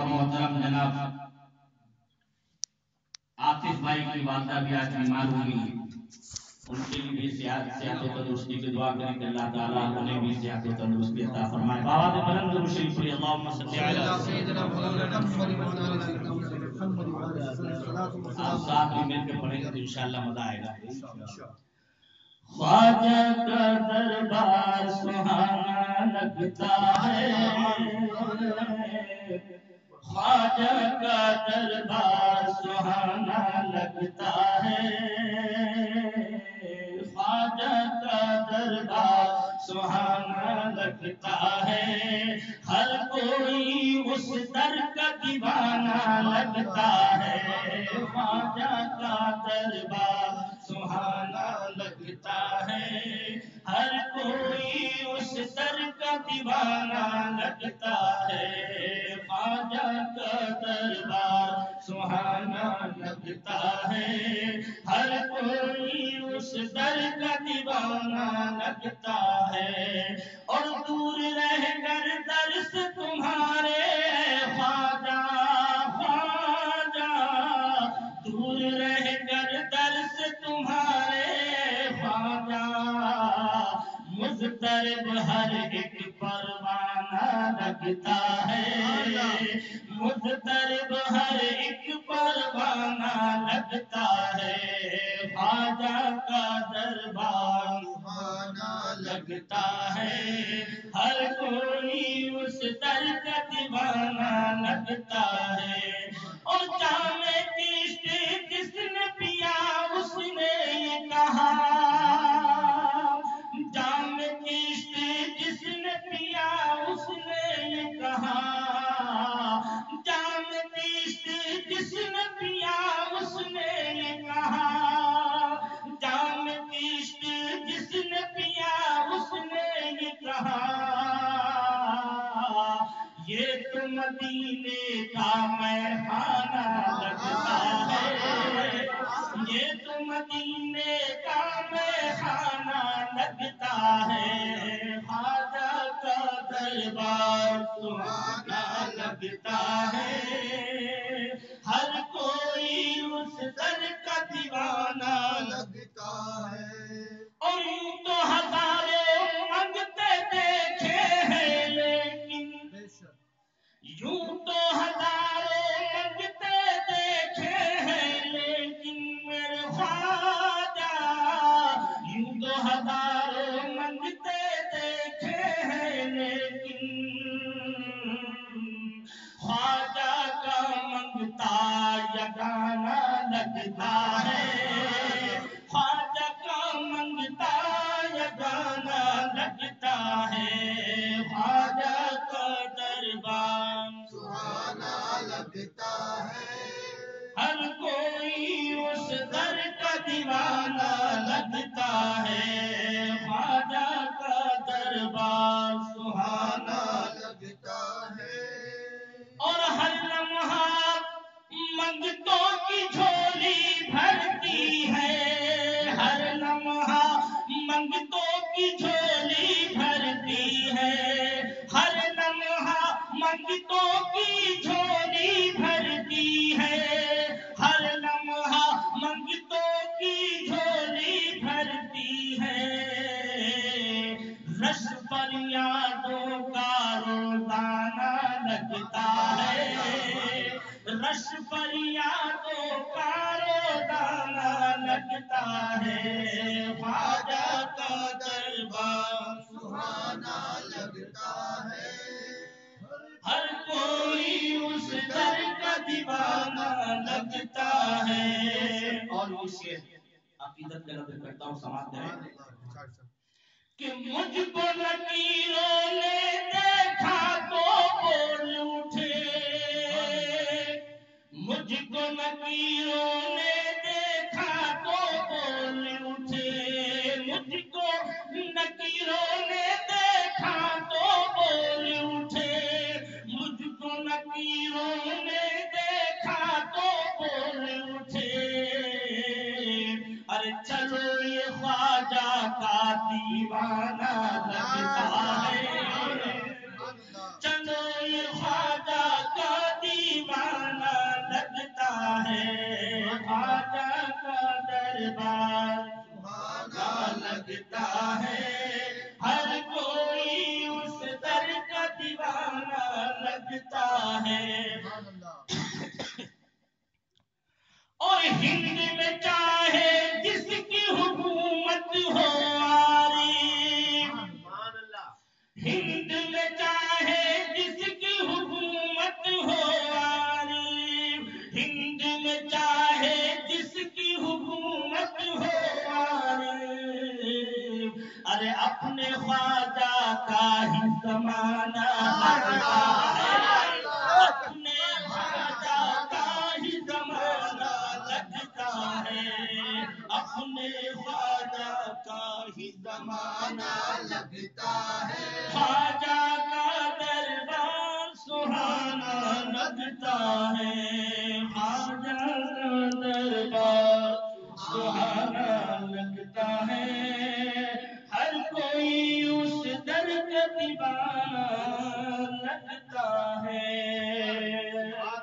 محترم جناب آصف بھائی کی والدہ بھی آج بیمار ہوئی، ان کے لیے بھی صحت و تندرستی کی دعا کریں کہ اللہ تعالیٰ انہیں بھی صحت و تندرستی عطا فرمائے۔ بآواز بلند درود شریف پڑھیے، اللہم صلی علی سیدنا محمد۔ آپ ساتھ بھی مل کے پڑھیں گے تو انشاءاللہ مزہ آئے گا۔ خواجہ کا دربار سہانا لگتا ہے، خواجہ کا دربار سہانا لگتا ہے، خواجہ کا دربار سہانا لگتا ہے، ہر کوئی اس در کا دیوانہ لگتا ہے، خواجہ کا دربار سہانا لگتا ہے، ہر کوئی اس در کا دیوانہ لگتا ہے، خواجہ کا دربار سہانا لگتا ہے، ہر کوئی اس در کا دیوانہ لگتا ہے، اور دور رہ کر درس تمہارے خواجہ، خواجہ دور رہ کر درس تمہارے خواجہ، مضطرب ہر ایک پروانہ لگتا ہے، مضطرب ہر ایک پروانہ لگتا ہے، خواجہ کا دربار سہانا لگتا ہے، ہر کوئی اس در کا دیوانہ لگتا ہے، اور جام کشتی جس نے پیا اس نے یہ کہا، جام کشتی جس نے پیا اس نے یہ کہا، جام کشتی جس نے پیا اس نے یہ کہا، جام کشتی جس نے پیا اس نے یہ کہا، یہ تو مدینے کا میخانہ لگتا ہے، یہ تو مدینے کا میخانہ لگتا ہے، خواجہ کا دربار سہانا لگتا ہے، ہر کوئی اس در کا دیوانہ لگتا ہے، اور یوں تو ہزاروں منگتے دیکھے ہیں لیکن، یوں تو ہزاروں منگتے دیکھے ہیں لیکن میرے خواجہ، یوں تو ہزاروں منگتے دیکھے ہیں لیکن، خواجہ کا منگتا یگانہ لگتا ہے، خواجہ کا منگتا یگانہ لگتا ہے، خواجہ کا دربار سہانا لگتا ہے، ہر کوئی اس در کا دیوانہ لگتا ہے، خواجہ کا دربار سہانا لگتا ہے، اور ہر لمحہ منگتوں کی جھولی بھرتی ہے، ہر لمحہ منگتوں کی جھولی بھرتی ہے، ہر لمحہ منگتوں کی جھولی بھرتی ہے، ہر لمحہ منگتوں کی جھولی بھرتی ہے، رش پر یادوں کا روزانہ لگتا ہے، رش پر یادوں کا روزانہ لگتا ہے، خواجہ کا دربار سہانا لگتا ہے، ہر کوئی اس در کا دیوانہ لگتا ہے، اور اسے عقیدت کا نظر کرتا ہوں سماعت کریں کہ مجھ کو نکیروں نے دیکھا تو بول اٹھے، مجھ کو نکیروں نے دیکھا تو بول اٹھے، مجھ کو نکیروں نے دیکھا تو بول اٹھے، مجھ کو نکیروں نے دیکھا تو بول اٹھے، ارے چلو یہ خواجہ کا دیوانہ لگتا ہے، چلو یہ خواجہ کا دیوانہ ہند میں چاہے جس کی حکومت ہو آری، ہند میں چاہے جس کی حکومت ہو آری، ہند میں چاہے جس کی حکومت ہو آری، ارے اپنے خواجہ کا ہی زمانہ لگتا ہے، اپنے خواجہ کا ہی زمانہ لگتا ہے، اپنے خواجہ کا ہی زمانہ لگتا ہے، خواجہ کا دربار سہانا لگتا ہے، خواجہ کا دربار سہانا